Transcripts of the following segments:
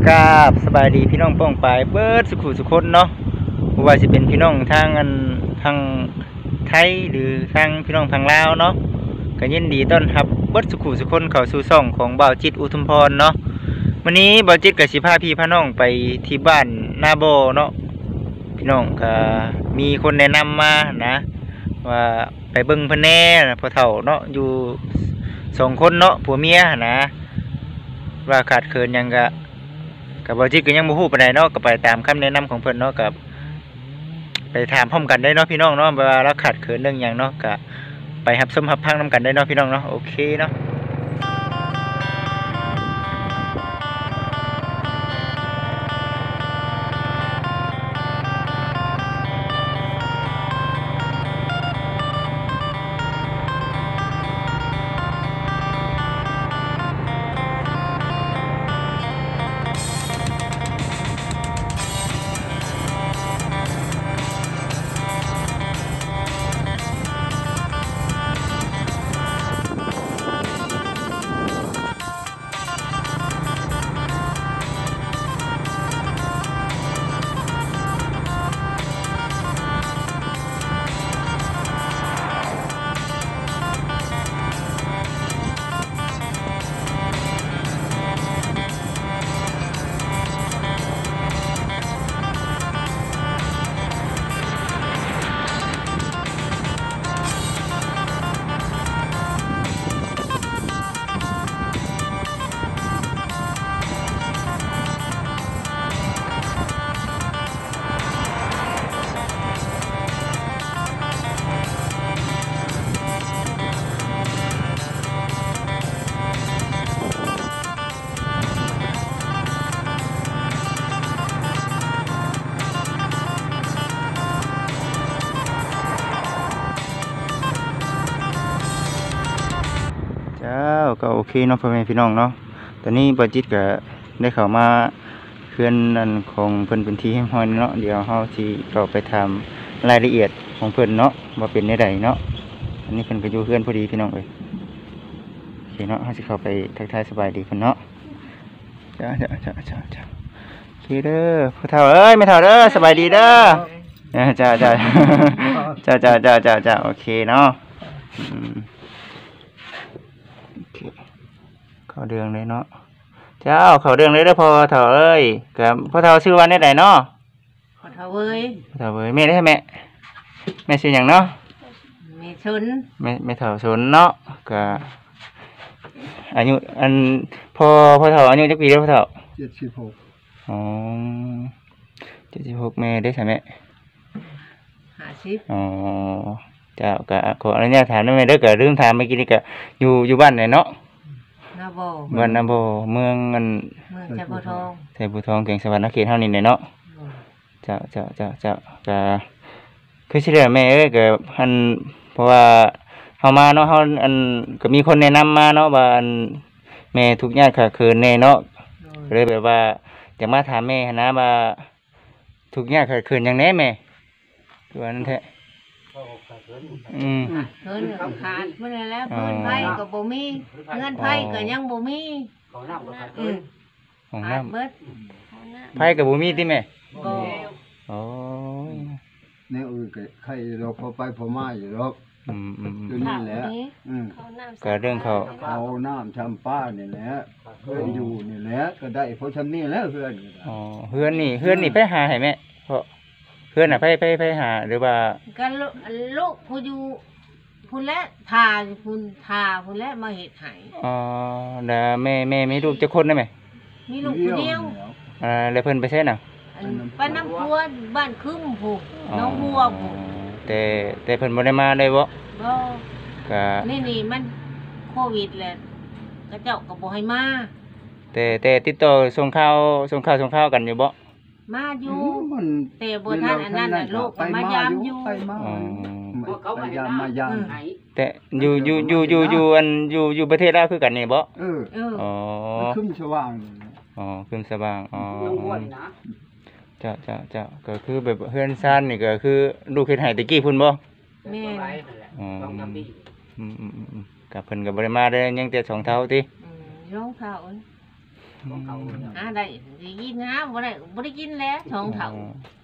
กราบสบายดีพี่น้องป้องปายเบิดสุขุสุคนเนาะบ่ว่าสิเป็นพี่น้องทางทางไทยหรือทางพี่น้องทางลาวเนาะก็ยินดีต้อนรับเบิดสุขุสุคนเข้าสู่ช่องของบ่าวจิตอุทุมพรเนาะวันนี้บ่าวจิตก็สิพาพี่พาน้องไปที่บ้านนาโบเนาะพี่น้องก็มีคนแนะนำมานะว่าไปเบิ่งเพิ่นแน่พ่อเฒ่าเนาะอยู่2คนเนาะผัวเมียนะว่าขาดเขินหยังก็กับบ่จิตก็ยังบ่ฮู้ปานใดเนาะก็ไปตามคำแนะนำของเพิ่นเนาะกับไปถามพร้อมกันได้เนาะพี่น้องเนาะว่าเราขาดเขินเรื่องหยังเนาะก็ไปรับชมรับฟังนำกันได้เนาะพี่น้องเนาะโอเคเนาะเจ้าก็โอเคเนาะพ่อแม่พี่น้องเนาะตอนนี้บ่จิตก็ได้เข้ามาเพื่อนนั่นของเพิ่นเป็นที่แห่งฮ้อนเนาะเดี๋ยวเฮาสิเข้าไปถามรายละเอียดของเพิ่นเนาะว่าเป็นจังไดเนาะอันนี้เพิ่นก็อยู่เพื่อนพอดีพี่น้องเอ้ยโอเคเนาะเฮาสิเข้าไปทักทายสบายดีเพิ่นเนาะจ้าโอเคเด้อพ่อเฒ่าเอ้ยแม่เฒ่าเด้อสบายดีเด้อจ้าโอเคเนาะเข้าเรื่องเลยเนาะเจ้าเข้าเรื่องเลยเด้อพ่อเฒ่าเอ้ยกับพ่อเฒ่าชื่อว่าได้เนาะพ่อเฒ่าเว้ยพ่อเฒ่าเอ้ยแม่ได้แม่ชื่อหยังเนาะแม่ชนแม่เฒ่าชนเนาะก็อายุอันพ่อเฒ่าอายุจักปีแล้วพ่อเฒ่า 76 อ๋อ76แม่ได้ใช่ไหม 50 อ๋อเจ้าก็ขออนุญาตถามได้ไหมเด้อก็ลืมถามเมื่อกี้นี่ก็อยู่บ้านไหนเนาะนาโบบ้านนาโบเมืองชัยภูทองแก่งสวรรค์เขตเฮานี่แหละเนาะเจ้าก็คือสิได้แม่เอ้ยก็อันเพราะว่าเฮามาเนาะเฮาอันก็มีคนแนะนำมาเนาะว่าอันแม่ทุกข์ยากขาดเขินแน่เนาะเลยแบบว่าอยากมาถามแม่นะว่าทุกข์ยากขาดเขินหยังแน่แม่คือว่านั้นแท้เงินขาดมื้อนั้นแล้วเงินไผก็บ่มีเงินไผก็ยังบ่มีของน้ำเบิดไผก็บ่มีติแม่บ่โอ้ยแนวอื่นก็ใครเราพอไปพอมาอยู่หรอกตัวนี้แหละก็เรื่องเขาน้ำชำป้านี่แหละเพื่อนอยู่นี่แหละก็ได้เพราะชำนี้แล้วเพื่อนอ๋อเพื่อนนี่ไปหาให้แม่เพราะเพื่อนน่ะไปหาหรือว่าก็ลูกผู้อยู่พุ่นและพาพุ่นและมาเฮ็ดให้อ๋อแล้วแม่มีลูกจักคนได้ไหมมีลูกคนเดียวแล้วเพิ่นไปไสน่ะไปน้ำพัวบ้านคึ้มผู้น้องบัวผู้แต่เพิ่นบ่ได้มาได้บ่ก็นี่มันโควิดแหละก็เจ้าก็บ่ให้มาแต่ติดต่อส่งข่าวกันอยู่บ่มาอยู่แต่บ่ทันอันนั้นน่ะลูกก็มายามอยู่มายามแต่อยู่อันอยู่ประเทศลาวคือกันนี่บ่อ๋อขึ้นสว่างขึ้นสว่างเจ้าก็คือแบบเฮือนซ่านนี่ก็คือลูกเฮ็ดให้ตะกี้พุ่นบ่แม่กับเพิ่นก็บ่ได้มาได้ยังแต่2เท่าติรองเท้าได้สิกินนะบ่ได้กินแล้วช่องเฒ่า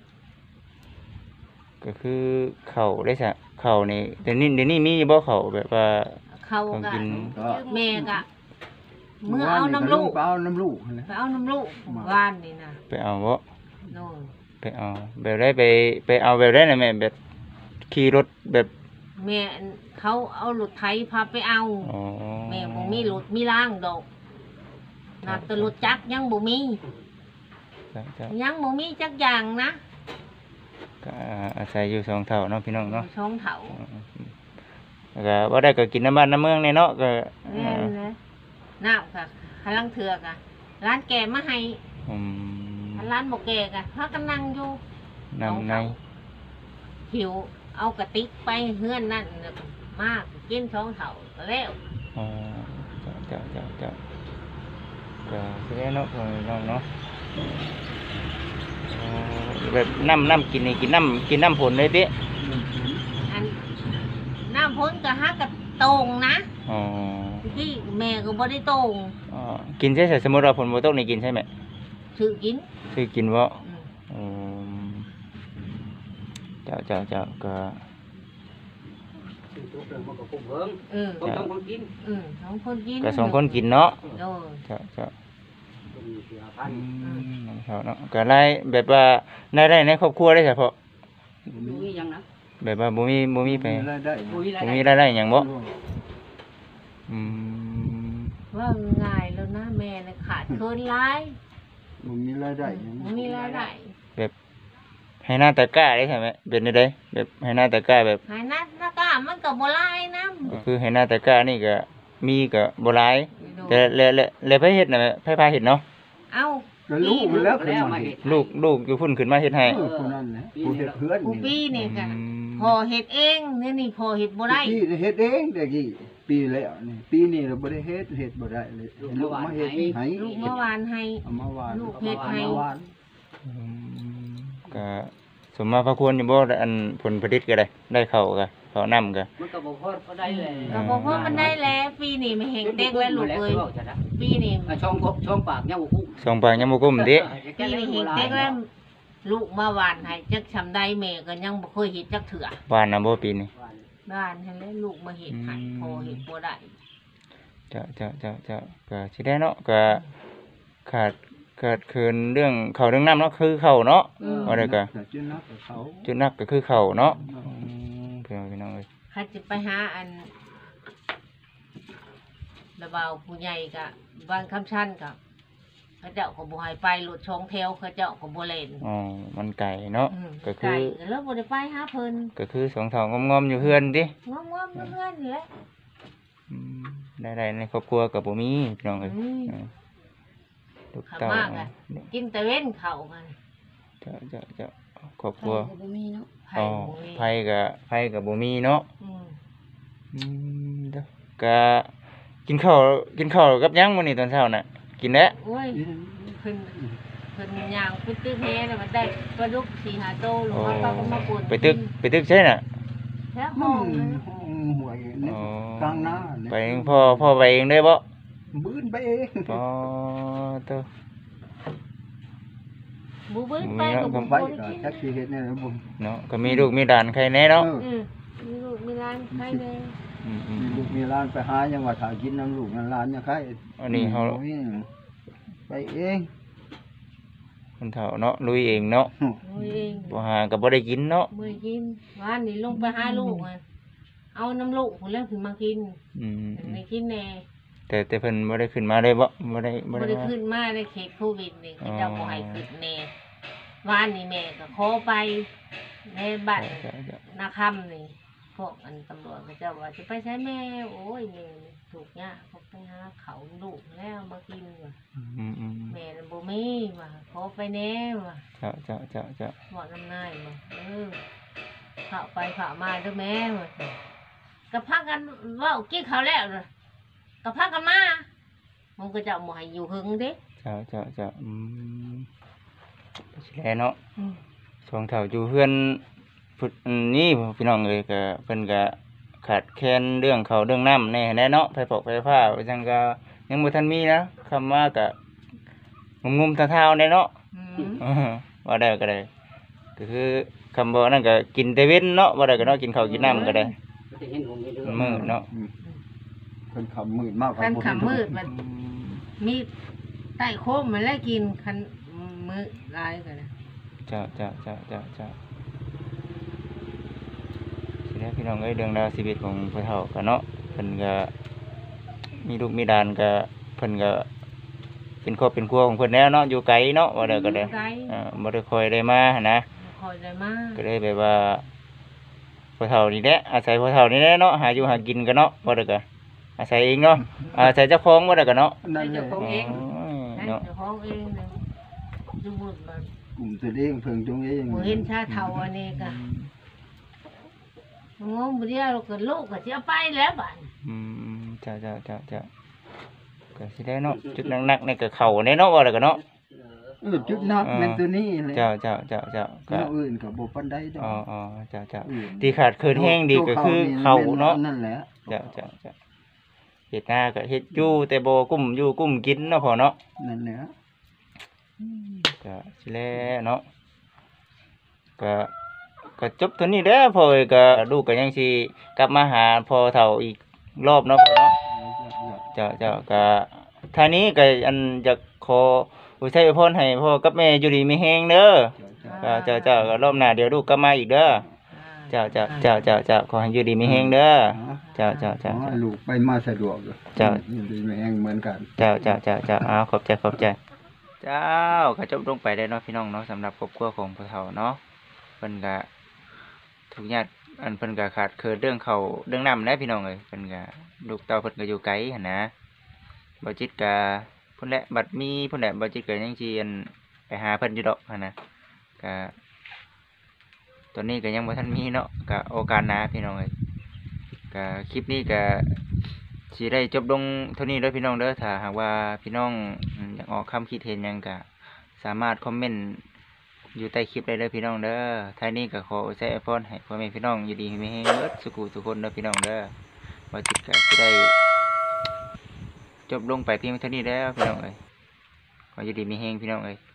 ก็คือข้าวได้ซะข้าวนี่เดี๋ยวนี้มีบ่ข้าวแบบว่าเขาของก็กินแม่ก็เมื่อเอาน้ำลูกไปเอาน้ำลูกนะไปเอาน้ำลูกวานนี่นะไปเอาบ่โน่นไปเอาแบบได้ไปเอาแบบได้น่ะแม่แบบขี่รถแบบแม่เขาเอารถไถพาไปเอาอ๋อแม่บ่มีรถมีร่างดอกน่ะแต่รถจักรยังบ่มีจ้ะยังบ่มีจักอย่างนะก็อาศัยอยู่สองเท่าเนาะพี่น้องเนาะช่องเฒ่าแล้วก็บ่ได้ก็กินน้ำบ้านน้ำเมืองนี่เนาะก็แม่นนะน้ำค่ะพลังเถือกอ่ะร้านแกมาให้อืมร้านบ่แกก็พากันนั่งอยู่น้ำในหิวเอากระติกไปเฮือนนั่นน่ะมากกินช่องเฒ่าก็แล้วอ๋อจ้ะก็สิได้เนาะพี่น้องเนาะอ๋อแบบน้ำกินนี่กินน้ำผลเลยติอันน้ำพ้นก็ฮักกระโตงนะอ๋อที่แม่ก็บ่ได้โตงอ๋อกินใช่สมมุติว่าผลบ่ตกนี่กินใช่ไหมซื้อกินคือกินบ่อืมอืมเจ้าก็เออจ้ะสองคนกินก็สองคนกินเนาะโอ้ยเจ้าเนาะก็ไล่แบบว่าได้ในครอบครัวได้เฉพาะแบบว่าบ่มีไปรายได้บ่มีรายได้หยังบ่อืมว่าง่ายแล้วนะแม่น่ะขาดเคินหลายบ่มีรายได้หยังบ่มีรายได้แบบให้หน้าตะกร้าได้ใช่ไหมเป็นได้แบบให้หน้าตะกร้าแบบหายนัดนะก้ามันก็บ่หลายนะก็คือให้หน้าตะกร้านี่ก็มีก็บ่หลายแต่แล้วไผเฮ็ดน่ะไผพาเฮ็ดเนาะเอ้าก็ลูกมันแล้วขึ้นมาเฮ็ดลูกอยู่พุ่นขึ้นมาเฮ็ดให้ผู้นั้นนะผู้เฮ็ดเพื่อนผู้ปีนี่ก็อืมพอเฮ็ดเองนี่พอเฮ็ดบ่ได้ที่เฮ็ดเองแต่กี้ปีแล้วนี่ปีนี้เราบ่ได้เฮ็ดบ่ได้เลยลูกมาเฮ็ดให้ลูกเมื่อวานให้เอามาวานลูกเฮ็ดให้เอามาวานอืมก็สมมาพระควรอยู่บ่อันผลผลิตก็ได้เข้าก็เข้านํก็มันก็บ่พอก็ได้แหละก็บ่พอมันได้แล้วปีนี้ไม่เห็นเต็กแล้วลูกเอ้ยปีนี้ช่องปากยังบ่คุ้มสองปากยังบ่กุ้มติปีนี้เห็นเต็กแล้วลูกมาหวานให้จักชำได้แม่ก็ยังบ่เคยเฮ็ดจักเถื่อหวานน่ะบ่ปีนี้บ้านให้แล้วลูกมาเฮ็ดให้พอเฮ็ดบ่ได้เจ้าก็สิได้เนาะก็ขาดเคินเรื่องเข้าเรื่องน้ำเนาะคือเข้าเนาะว่าได้ก็จุดนักกับเขาจุดหนักก็คือเข้าเนาะพี่น้องเอ้ยใครจะไปหาอันระเบาผู้ใหญ่ก็บ้านคำชันก็เขาเจ้าก็บ่ให้ไปรถช่องแถวเขาเจ้าก็บ่เล่นอ๋อมันไก่เนาะก็คืไก่อแล้วบ่ได้ไปหาเพิ่นก็คือสองเท่างอมๆอยู่เฮือนติงอมๆเพื่อนๆนี่แหละอืมได้ในครอบครัวก็บ่มีพี่น้องเอ้ยลูกข้าเต้ามากอ่ะกินแต่เว้นเขามันเจ้าครอบครัวบ่มีเนาะไผอ๋อบ่มีไผก็บ่มีเนาะอืมเด้อก็กินข้าวกับหยังมื้อนี้ตอนเช้าน่ะกินแล้วโอ้ยเพิ่นย่างไปตึกแฮน่ะมันได้ปลาดุก4-5โตหรือว่าปลาก็มาป่นไปตึกใช่น่ะแท้ห้ห้ออง งหวยนี่อ๋อกลางหน้าเนี่ยไปเองพ่อไปเองได้บ่บื้นไปเองอ๋อเด้อบ่เบิ่งไปก็บ่ไปบ่ก็ได้กินแท็กซี่เฮ็ดเนี่ยนะผมเนาะก็มีลูกมีหลานใครแน่เนาะมีลูกมีหลานใครแน่มีลูกมีร้านไปหายังว่าถ่ายกินน้ำลูกน้ำร้านยังใครอันนี้เฮาไปเองคนเฒ่าเนาะลุยเองเนาะโอ้ยเองบ่หาก็บ่ได้กินเนาะบ่ได้กินวานนี่ลงไปหาลูกอะเอาน้ำลูกพุ่นแล้วถึงมากินอืมได้กินแน่แต่เพิ่นบ่ได้ขึ้นมาได้บ่บ่ได้บ่ได้ขึ้นมาได้เขตโควิดนี่เขาเจ้าบ่ให้ขึ้นแน่วานนี่แม่ก็ขอไปในบ้านนาคำนี่พวกอันตำรวจเขาเจ้าว่าจะไปใช้แม่โอ้ยแม่ถูกยากเขาไปหาเขาลูกแล้วมากินว่ะอืมแม่น่ะบ่มีว่ะขอไปแน่ว่ะเจ้าบอกน้ำนายว่ะเข้าไปเข้ามาเด้อแม่ว่ะก็พากันเว้ากินข้าวแล้วน่ะก็พากันมามันก็จะบ่ให้อยู่หึงเด้เจ้าสิแลเนาะอืมช่วงเฒ่าอยู่เพื่อนพุดนี่พี่น้องเอ้ยก็เพิ่นก็ขาดแคลนเรื่องข้าวเรื่องน้ำแน่เนาะไฟฟ้าว่าจังก็ยังบ่ทันมีนะคำว่าก็งุมๆเท่าๆได้เนาะอืมว่าได้ก็ได้ก็คือคำบอกนั่นก็กินแต่เว้นเนาะว่าได้ก็เนาะกินข้าวกินน้ำก็ได้มันจะเห็นผมเห็นเด้อมื้อเนาะคนขำมืดมากคันขำมืดมันมีใต้โค้งมันแล้วกินคันมือลายกันนะเจ้าสิได้พี่น้องเอ้ยเรื่องราวชีวิตของพ่อเฒ่าก็เนาะเพิ่นก็มีลูกมีหลานก็เพิ่นก็เป็นครอบเป็นครัวของเพิ่นแล้วเนาะอยู่ไกลเนาะว่าได้ก็ได้ไกลบ่ได้ค่อยได้มาหั้นนะคอยได้มากก็เลยแบบว่าพ่อเฒ่านี่แหละอาศัยพ่อเฒ่านี่แหละเนาะหาอยู่หากินกันเนาะบ่ได้ก็อาศัยเองเนาะอาศัยเจ้าของบ่ได้ก็เนาะนั่นแหละโอ้ยให้เนาะเจ้าของเองเลยดูบุญมากลุ่มตัวเองเพิ่งตรงเองบ่เห็นชาเทาอันนี้ก็งงบ่เดียวเราก็ลูกก็สิเอาไปแล้วบัดเจ้าก็สิได้เนาะจุดหนักๆนี่ก็เข้าแน่เนาะว่าได้ก็เนาะจุดนักแม่นตัวนี้เลยเจ้าก็แนวอื่นก็บ่ปานใดดอกอ๋อเจ้าอื่นที่ขาดเคินแห้งดีก็คือเข้าเนาะนั่นแหละเจ้าเฮ็ดนาก็เฮ็ดอยู่แต่บ่กุ้มอยู่กุ้มกินเนาะพ่อเนาะนั่นแหละก็สิแลเนาะก็จบเท่านี้แหล้วพ่อเอ้ยก็ลูกก็ยังสิกลับมาหาพ่อเฒ่าอีกรอบเนาะพ่อเนาะเจ้าก็ท่านี้ก็อันจะขออวยพรให้พ่อกับแม่อยู่ดีมีแฮงเด้อก็เจ้าก็รอบหน้าเดี๋ยวลูกกลับมาอีกเด้อเจ้าขอให้อยู่ดีมีแฮงเด้อเจ้าลูกไปมาสะดวกเจ้าอยู่ดีแม่งเหมือนกันเจ้าอ้าวขอบใจเจ้าก็จบลงไปได้เนาะพี่น้องเนาะสำหรับครอบครัวของพ่อเฒ่าเนาะเพิ่นก็ทุกญาติอันเพิ่นก็ขาดเคินเรื่องเขาวเรื่องน้ำนะพี่น้องเอ้ยเพิ่นก็ลูกเต้าเพิ่นก็อยู่ไกลหั่นนะบ่จิตก็พุ่นแหละบัดมีพุ่นแหละบ่จิตก็ยังสิอันไปหาเพิ่นอยู่ดอกหั่นนะก็ตอนนี้ก็ยังบ่ทันมีเนาะก็โอกาสหน้าพี่น้องเอ้ยก็คลิปนี้ก็สิได้จบลงเท่านี้เด้อพี่น้องเด้อถ้าหากว่าพี่น้องอยากออกความคิดเห็นหยังก็สามารถคอมเมนต์อยู่ใต้คลิปได้เด้อพี่น้องเด้อท้ายนี้ก็ขอใช้ไอโฟนให้พ่อแม่พี่น้องอยู่ดีมีแฮงเบิดสุขุทุกคนเด้อพี่น้องเด้อว่าจิตก็สิได้จบลงไปเพียงเท่านี้แล้วพี่น้องเอ้ยขออยู่ดีมีแฮงพี่น้องเอ้ย